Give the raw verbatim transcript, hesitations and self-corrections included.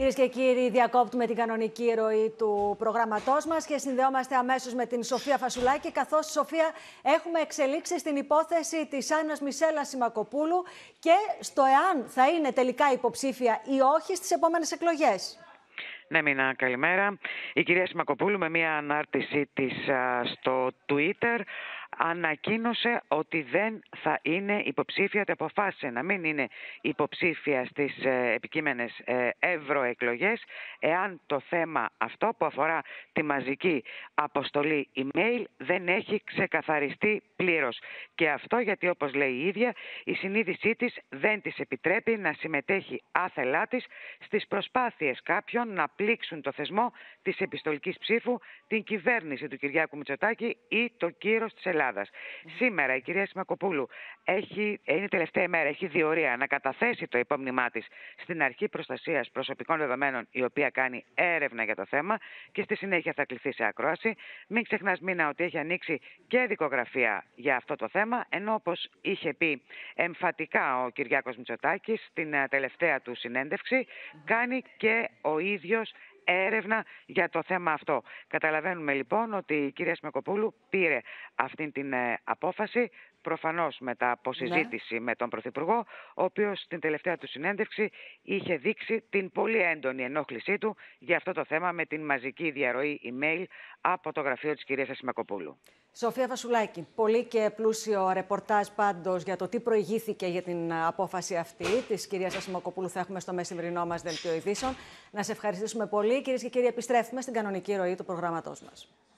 Κυρίες και κύριοι, διακόπτουμε την κανονική ροή του προγραμματός μας και συνδεόμαστε αμέσως με την Σοφία Φασουλάκη, καθώς, Σοφία, έχουμε εξελίξει στην υπόθεση της Άννας Μισέλα Σιμακοπούλου και στο εάν θα είναι τελικά υποψήφια ή όχι στις επόμενες εκλογές. Ναι, Μίνα, καλημέρα. Η κυρία Σιμακοπούλου με μια ανάρτησή της α, στο Twitter ανακοίνωσε ότι δεν θα είναι υποψήφια, ότι αποφάσισε να μην είναι υποψήφια στις ε, επικείμενες ε, ευρωεκλογές, εάν το θέμα αυτό που αφορά τη μαζική αποστολή email δεν έχει ξεκαθαριστεί πλήρως. Και αυτό γιατί, όπως λέει η ίδια, η συνείδησή της δεν της επιτρέπει να συμμετέχει άθελά της στις προσπάθειες κάποιων να πλήξουν το θεσμό της επιστολικής ψήφου, την κυβέρνηση του Κυριάκου Μητσοτάκη ή το κύρος της Ελλάδας. Mm. Σήμερα η κυρία Σιμακοπούλου έχει, είναι η τελευταία μέρα, έχει διορία να καταθέσει το υπόμνημά της στην Αρχή Προστασίας Προσωπικών Δεδομένων, η οποία κάνει έρευνα για το θέμα και στη συνέχεια θα κληθεί σε ακρόαση. Μην ξεχνάς, Μίνα, ότι έχει ανοίξει και δικογραφία για αυτό το θέμα, ενώ όπως είχε πει εμφατικά ο Κυριάκος Μητσοτάκης στην τελευταία του συνέντευξη, mm. κάνει και ο ίδιος έρευνα για το θέμα αυτό. Καταλαβαίνουμε λοιπόν ότι η κυρία Σιμακοπούλου πήρε αυτή την ε, απόφαση, προφανώς μετά από συζήτηση ναι. με τον Πρωθυπουργό, ο οποίος στην τελευταία του συνέντευξη είχε δείξει την πολύ έντονη ενόχλησή του για αυτό το θέμα με την μαζική διαρροή email από το γραφείο της κυρίας Σιμακοπούλου. Σοφία Φασουλάκη, πολύ και πλούσιο ρεπορτάζ πάντως για το τι προηγήθηκε για την απόφαση αυτή της κυρίας Σιμακοπούλου θα έχουμε στο μεσημερινό μας δελτίο ειδήσεων. Να σε ευχαριστήσουμε πολύ. Κυρίες και κύριοι, επιστρέφουμε στην κανονική ροή του προγράμματός μας.